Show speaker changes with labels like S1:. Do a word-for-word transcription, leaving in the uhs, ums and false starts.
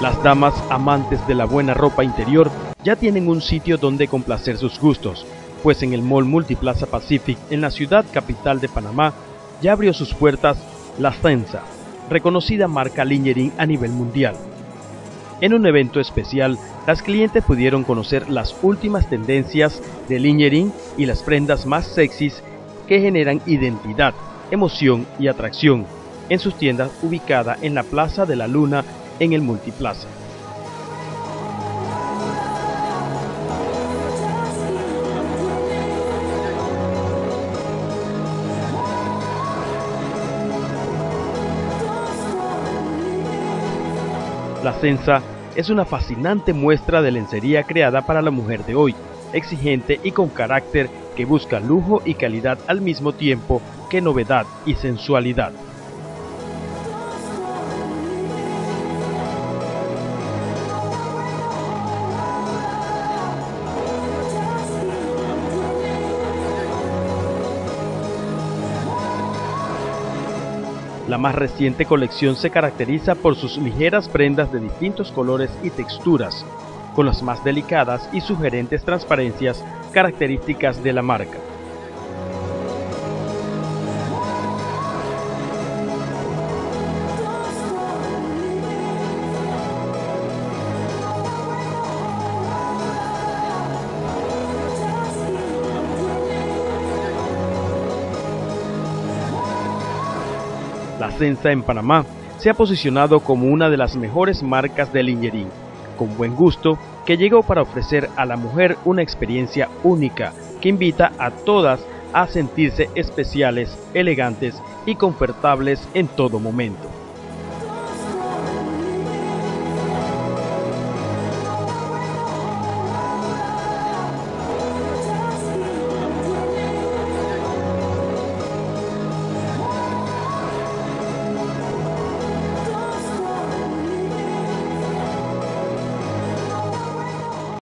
S1: Las damas amantes de la buena ropa interior ya tienen un sitio donde complacer sus gustos, pues en el Mall Multiplaza Pacific, en la ciudad capital de Panamá, ya abrió sus puertas La Senza, reconocida marca lingerie a nivel mundial. En un evento especial, las clientes pudieron conocer las últimas tendencias de lingerie y las prendas más sexys que generan identidad, emoción y atracción en sus tiendas ubicada en la Plaza de la Luna en el Multiplaza. La Senza es una fascinante muestra de lencería creada para la mujer de hoy, exigente y con carácter que busca lujo y calidad al mismo tiempo que novedad y sensualidad. La más reciente colección se caracteriza por sus ligeras prendas de distintos colores y texturas, con las más delicadas y sugerentes transparencias características de la marca. La Senza en Panamá se ha posicionado como una de las mejores marcas de lingerie, con buen gusto, que llegó para ofrecer a la mujer una experiencia única que invita a todas a sentirse especiales, elegantes y confortables en todo momento.